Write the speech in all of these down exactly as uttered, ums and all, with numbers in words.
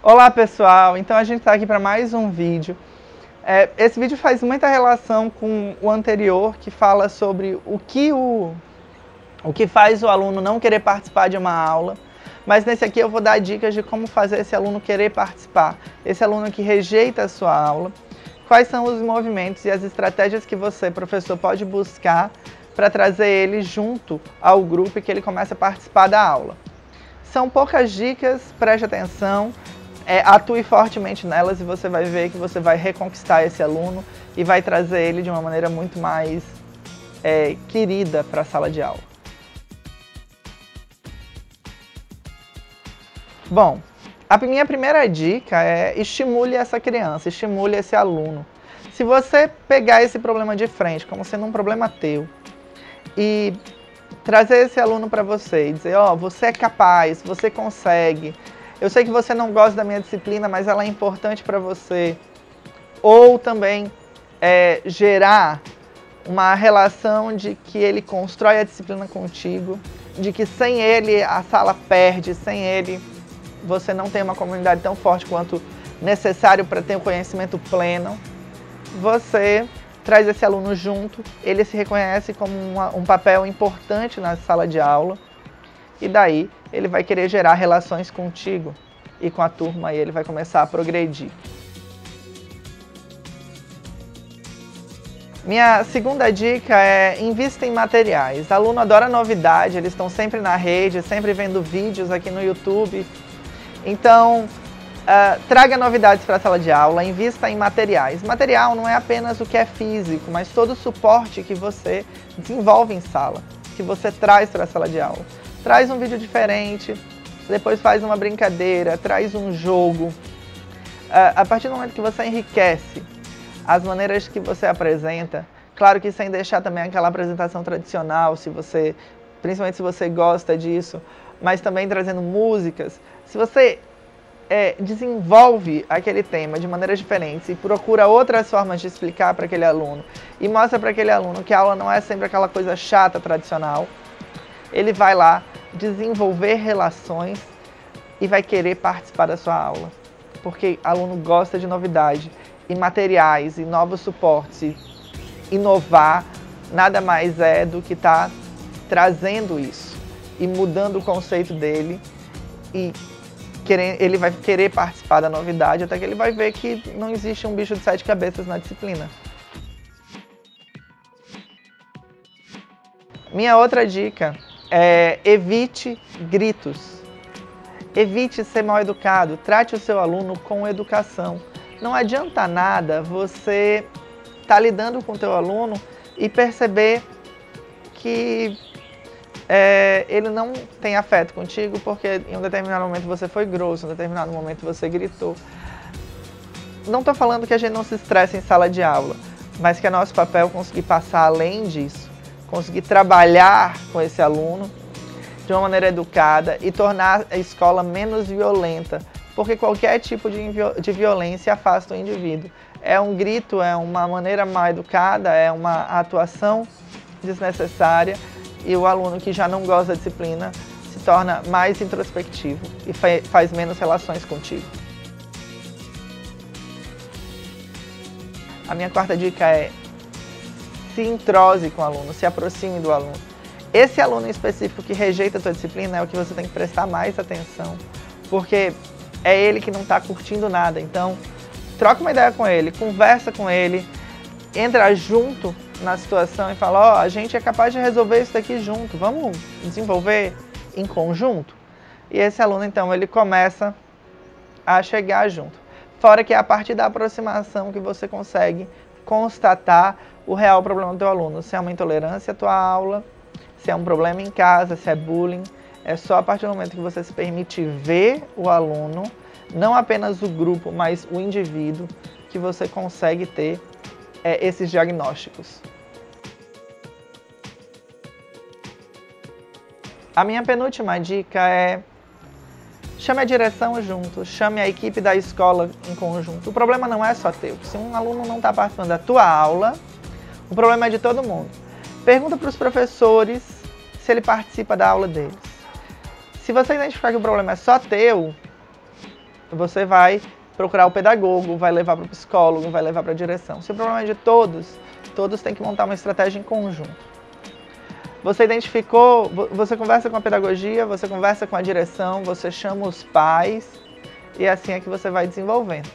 Olá pessoal, então a gente está aqui para mais um vídeo. É, esse vídeo faz muita relação com o anterior, que fala sobre o que, o, o que faz o aluno não querer participar de uma aula. Mas nesse aqui eu vou dar dicas de como fazer esse aluno querer participar. Esse aluno que rejeita a sua aula. Quais são os movimentos e as estratégias que você, professor, pode buscar para trazer ele junto ao grupo e que ele comece a participar da aula. São poucas dicas, preste atenção. É, atue fortemente nelas e você vai ver que você vai reconquistar esse aluno e vai trazer ele de uma maneira muito mais é, querida para a sala de aula. Bom, a minha primeira dica é estimule essa criança, estimule esse aluno. Se você pegar esse problema de frente como sendo um problema teu e trazer esse aluno para você e dizer, ó, oh, você é capaz, você consegue. Eu sei que você não gosta da minha disciplina, mas ela é importante para você. Ou também é, gerar uma relação de que ele constrói a disciplina contigo, de que sem ele a sala perde, sem ele você não tem uma comunidade tão forte quanto necessário para ter um conhecimento pleno. Você traz esse aluno junto, ele se reconhece como uma, um papel importante na sala de aula. E daí ele vai querer gerar relações contigo e com a turma e ele vai começar a progredir. Minha segunda dica é invista em materiais. Aluno adora novidade, eles estão sempre na rede, sempre vendo vídeos aqui no YouTube. Então, uh, traga novidades para a sala de aula, invista em materiais. Material não é apenas o que é físico, mas todo o suporte que você desenvolve em sala, que você traz para a sala de aula. Traz um vídeo diferente, depois faz uma brincadeira, traz um jogo. A partir do momento que você enriquece as maneiras que você apresenta, claro que sem deixar também aquela apresentação tradicional, se você, principalmente se você gosta disso, mas também trazendo músicas. Se você é, desenvolve aquele tema de maneiras diferentes e procura outras formas de explicar para aquele aluno e mostra para aquele aluno que a aula não é sempre aquela coisa chata, tradicional, ele vai lá desenvolver relações e vai querer participar da sua aula. Porque aluno gosta de novidade e materiais e novos suportes. E inovar nada mais é do que estar tá trazendo isso e mudando o conceito dele. E querer, ele vai querer participar da novidade até que ele vai ver que não existe um bicho de sete cabeças na disciplina. Minha outra dica é evite gritos. Evite ser mal educado. Trate o seu aluno com educação. Não adianta nada você estar lidando com o teu aluno e perceber que é, ele não tem afeto contigo porque em um determinado momento você foi grosso, em um determinado momento você gritou. Não estou falando que a gente não se estresse em sala de aula, mas que é nosso papel conseguir passar além disso. Conseguir trabalhar com esse aluno de uma maneira educada e tornar a escola menos violenta, porque qualquer tipo de, de violência afasta o indivíduo. É um grito, é uma maneira mal educada, é uma atuação desnecessária e o aluno que já não gosta da disciplina se torna mais introspectivo e fa faz menos relações contigo. A minha quarta dica é se entrose com o aluno, se aproxime do aluno. Esse aluno em específico que rejeita a tua disciplina é o que você tem que prestar mais atenção, porque é ele que não está curtindo nada. Então, troca uma ideia com ele, conversa com ele, entra junto na situação e fala, ó, oh, a gente é capaz de resolver isso daqui junto, vamos desenvolver em conjunto? E esse aluno, então, ele começa a chegar junto. Fora que é a partir da aproximação que você consegue constatar o real problema do teu aluno, se é uma intolerância à tua aula, se é um problema em casa, se é bullying. É só a partir do momento que você se permite ver o aluno, não apenas o grupo, mas o indivíduo, que você consegue ter é, esses diagnósticos. A minha penúltima dica é chame a direção junto, chame a equipe da escola em conjunto. O problema não é só teu. Se um aluno não está participando da tua aula, o problema é de todo mundo. Pergunta para os professores se ele participa da aula deles. Se você identificar que o problema é só teu, você vai procurar o pedagogo, vai levar para o psicólogo, vai levar para a direção. Se o problema é de todos, todos têm que montar uma estratégia em conjunto. Você identificou, você conversa com a pedagogia, você conversa com a direção, você chama os pais e assim é que você vai desenvolvendo.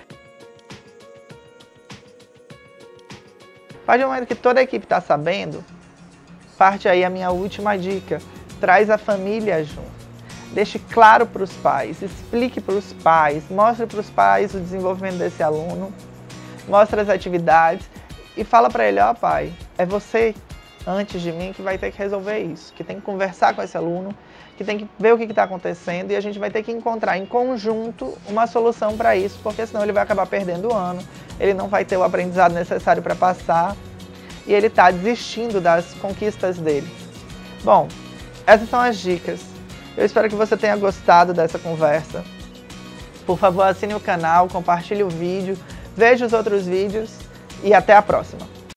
A partir do momento que toda a equipe está sabendo, parte aí a minha última dica. Traz a família junto. Deixe claro para os pais, explique para os pais, mostre para os pais o desenvolvimento desse aluno, mostre as atividades e fala para ele, ó oh, pai, é você antes de mim que vai ter que resolver isso, que tem que conversar com esse aluno, que tem que ver o que está acontecendo e a gente vai ter que encontrar em conjunto uma solução para isso, porque senão ele vai acabar perdendo o ano, ele não vai ter o aprendizado necessário para passar e ele está desistindo das conquistas dele. Bom, essas são as dicas. Eu espero que você tenha gostado dessa conversa. Por favor, assine o canal, compartilhe o vídeo, veja os outros vídeos e até a próxima.